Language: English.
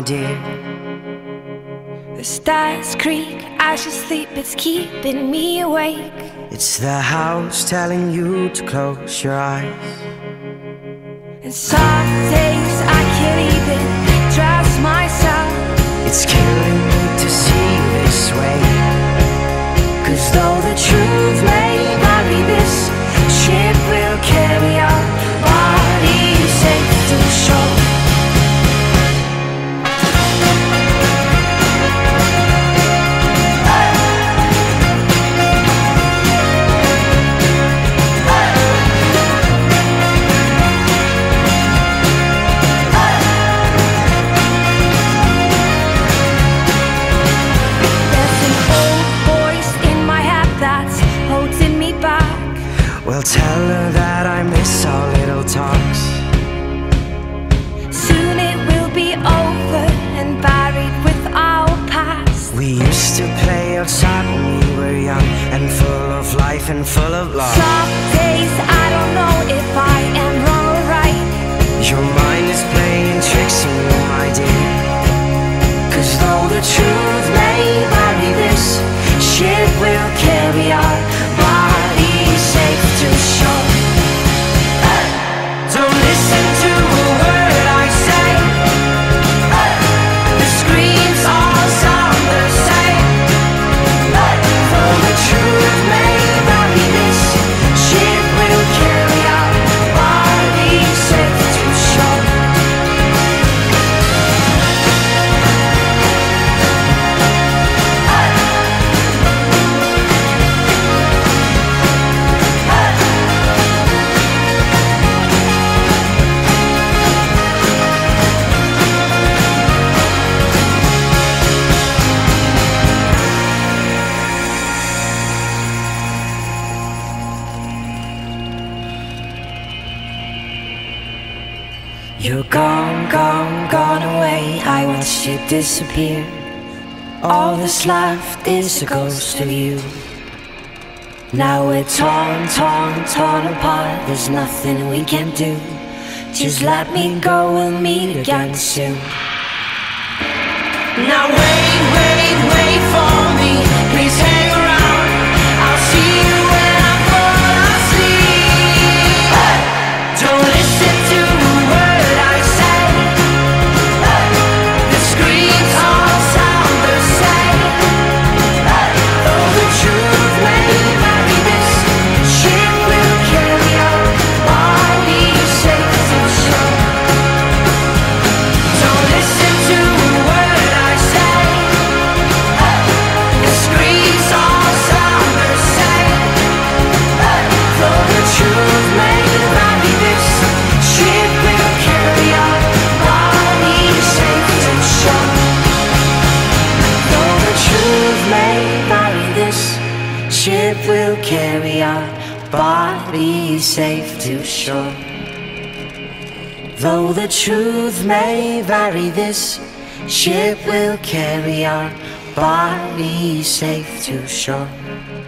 my dear. The stars creak, I should sleep, it's keeping me awake. It's the house telling you to close your eyes. And some days I can't even trust myself. It's killing me to see this way. 'Cause though the truth may vary, this ship will carry our bodies safe to shore. Well, tell her that I miss our little talks. Soon it will be over and buried with our past. We used to play outside when we were young and full of life and full of love. Some days I don't know if I am wrong or right. Your mind is playing tricks on you, my dear. 'Cause though the truth may vary, this ship will carry our bodies safe to shore. Don't listen to a word I say. The screams all sound the same. Though the truth may vary, this ship will carry our bodies safe to shore. You're gone, gone, gone away. I watched you disappear. All that's left is a ghost of you. Now we're torn, torn, torn apart. There's nothing we can do. Just let me go, we'll meet again soon. Now wait, wait, wait for me. Please hang around. I'll see you when I fall asleep. Don't listen to a word I say. The screams all sound the same. Though the truth may vary, this ship will carry our bodies safe to shore. Don't listen to a word I say. The screams all sound the same. Though the truth may vary, this ship will carry our bodies safe to shore. Though the truth may vary, this ship will carry our bodies safe to shore. Though the truth may vary, this ship will carry our bodies safe to shore.